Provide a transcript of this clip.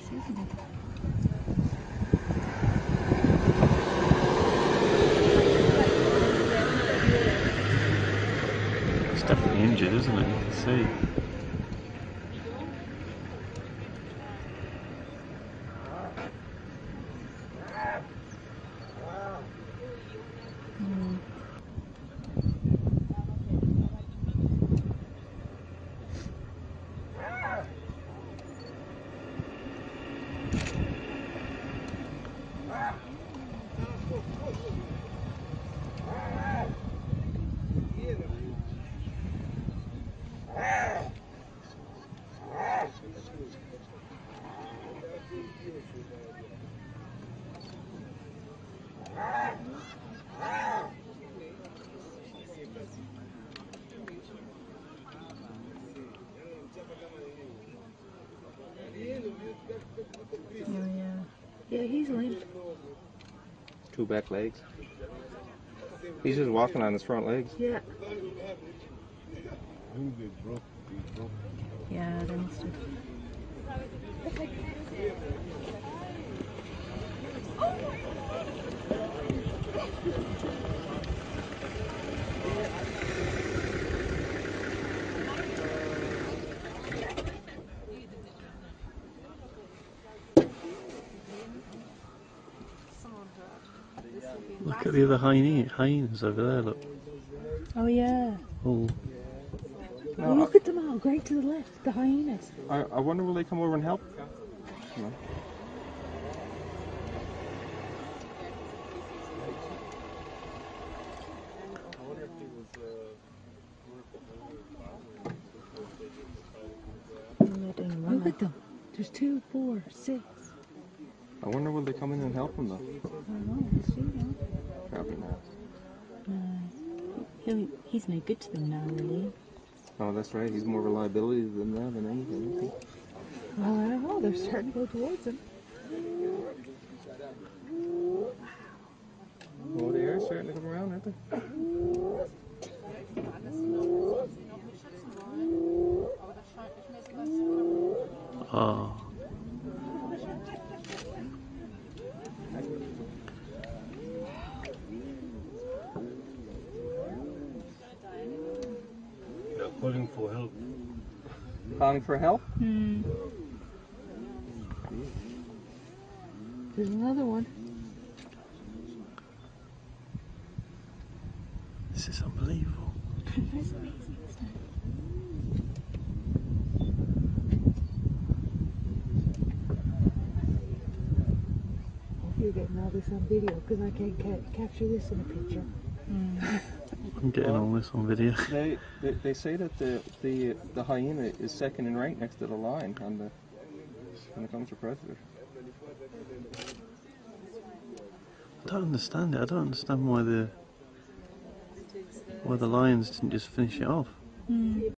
isn't it? It's definitely injured, isn't it? You can see. Oh yeah. Yeah, he's limp. Two back legs. He's just walking on his front legs. Yeah. Yeah, they must have. Look at the other hyenas over there, look. Oh yeah. Oh. Oh, look at them all, great to the left, the hyenas. I wonder will they come over and help? No. Look at them. There's 2, 4, 6. I wonder will they come in and help him though? I don't know, we'll see now. Probably not. He's made good to them now, really. Oh, that's right. He's more of a liability to them now than anything, isn't he? Well, I don't know. They're starting to go towards him. Oh, they are starting to come around, aren't they? Oh. They're calling for help. Calling for help? There's another one. This is unbelievable. That's amazing, isn't it? Hope you're getting all this on video because I can't capture this in a picture. I'm getting all this on video. They say that the hyena is second in rank next to the lion on the when it comes to predators. I don't understand it. I don't understand why the lions didn't just finish it off.